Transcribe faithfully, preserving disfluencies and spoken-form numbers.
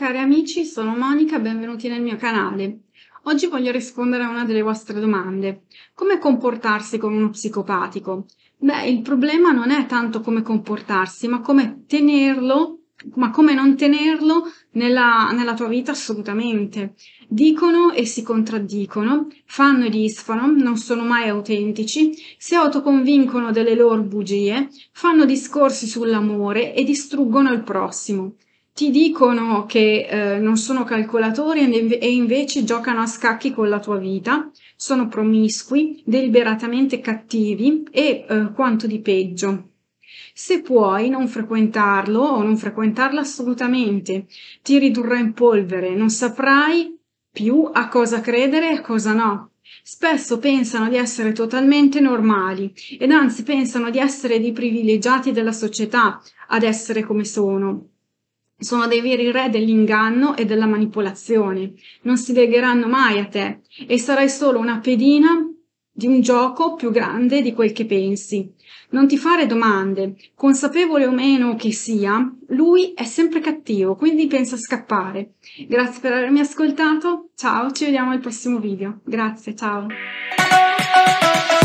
cari amici, sono Monica, benvenuti nel mio canale. Oggi voglio rispondere a una delle vostre domande. Come comportarsi con uno psicopatico? Beh, il problema non è tanto come comportarsi, ma come tenerlo, ma come non tenerlo nella, nella tua vita assolutamente. Dicono e si contraddicono, fanno e disfano, non sono mai autentici, si autoconvincono delle loro bugie, fanno discorsi sull'amore e distruggono il prossimo. Ti dicono che eh, non sono calcolatori e e invece giocano a scacchi con la tua vita, sono promiscui, deliberatamente cattivi e eh, quanto di peggio. Se puoi non frequentarlo o non frequentarla assolutamente, ti ridurrà in polvere, non saprai più a cosa credere e a cosa no. Spesso pensano di essere totalmente normali ed anzi pensano di essere dei privilegiati della società ad essere come sono. Sono dei veri re dell'inganno e della manipolazione. Non si legheranno mai a te e sarai solo una pedina di un gioco più grande di quel che pensi. Non ti fare domande, consapevole o meno che sia, lui è sempre cattivo, quindi pensa a scappare. Grazie per avermi ascoltato, ciao, ci vediamo al prossimo video. Grazie, ciao.